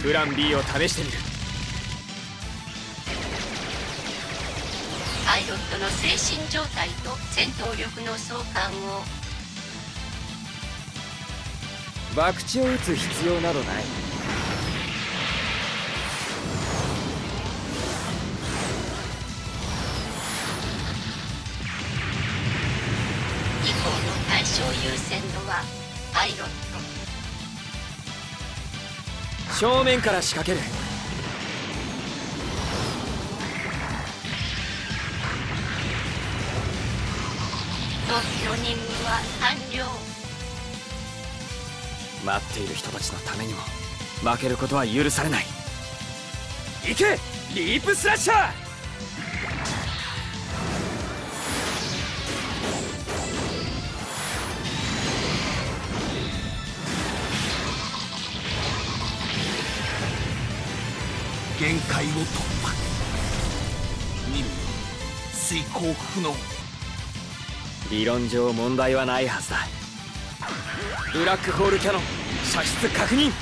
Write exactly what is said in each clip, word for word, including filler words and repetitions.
プラン B を試してみる。 パイロットの精神状態と戦闘力の相関を。 博打を打つ必要などない。 飛行の対象優先度はパイロット。 正面から仕掛ける。 特許任務は完了。 待っている人たちのためにも負けることは許されない。行けリープスラッシャー。 限界を突破。任務遂行不能。 理論上問題はないはずだ。ブラックホールキャノン射出確認。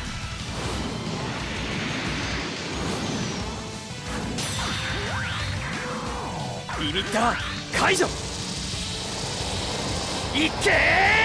リミッター解除。いっけー。